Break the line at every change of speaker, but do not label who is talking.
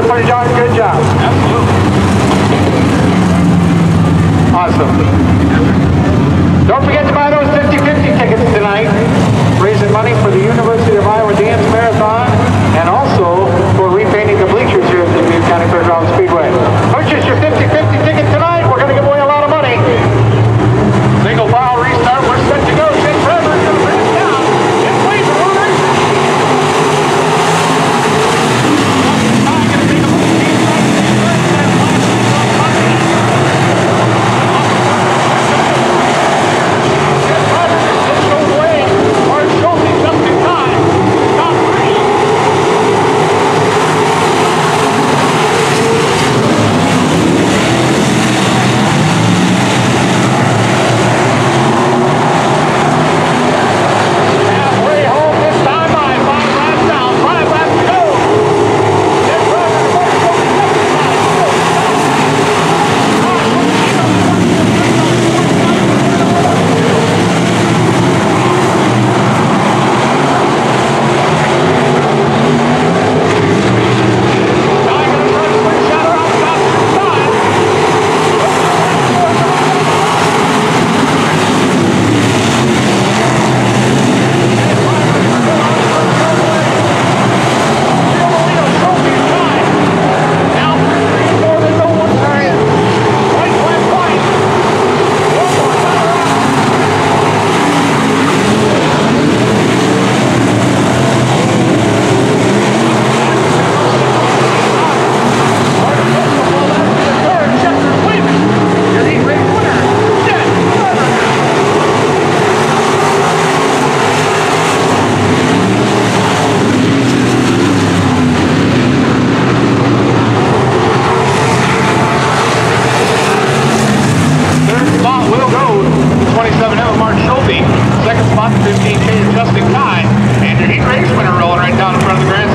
for you, John. Good job.
Absolutely.
Awesome. Don't forget to buy those 50/50 tickets tonight, raising money for the University of Iowa Dance Marathon and also for repainting the bleachers here at the Dubuque County Fairgrounds Speedway. Purchase your 50/50 ticket tonight. We're going to give away a lot of money. Single file restart. We're set to go. Jake Trevor is going to bring us down. It's Blazer Runners. Second spot, 15K, Justin Kai. And your heat race winner rolling right down in front of the grand